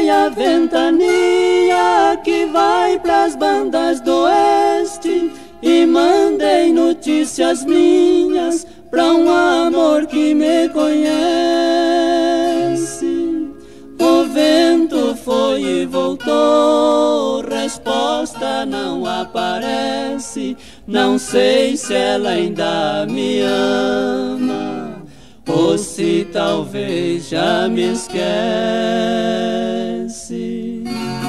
meia ventania que vai pras bandas do oeste, e mandei notícias minhas pra um amor que me conhece. O vento foi e voltou, resposta não aparece. Não sei se ela ainda me ama, ou se talvez já me esquece.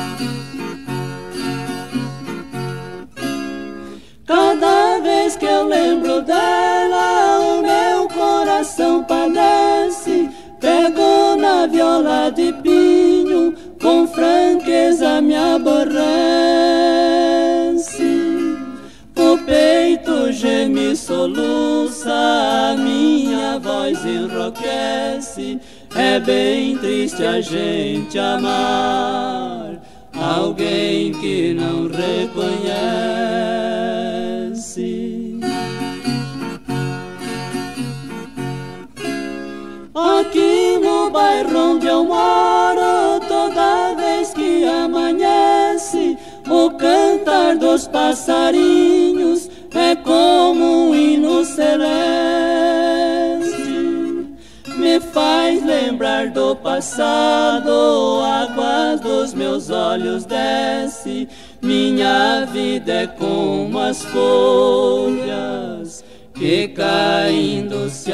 Cada vez que eu lembro dela, o meu coração padece. Pego na viola de pinho, com franqueza me aborrece. O peito geme e soluça, a minha voz enrouquece. É bem triste a gente amar alguém que não reconhece. Aqui no bairro onde eu moro, toda vez que amanhece, o cantar dos passarinhos é como um hino celeste. Me faz lembrar do passado, águas dos meus olhos desce. Minha vida é como as folhas que caindo se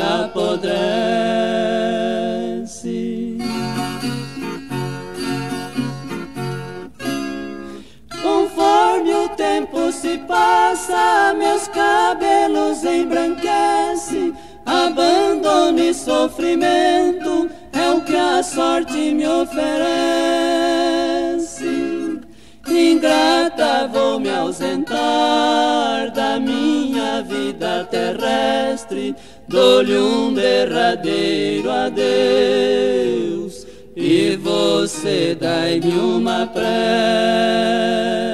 apodrece. Conforme o tempo se passa, meus cabelos embranquecem. Abandono e sofrimento é o que a sorte me oferece. Ingrata, vou me ausentar da minha vida terrestre. Dou-lhe um derradeiro adeus e você dai-me uma prece.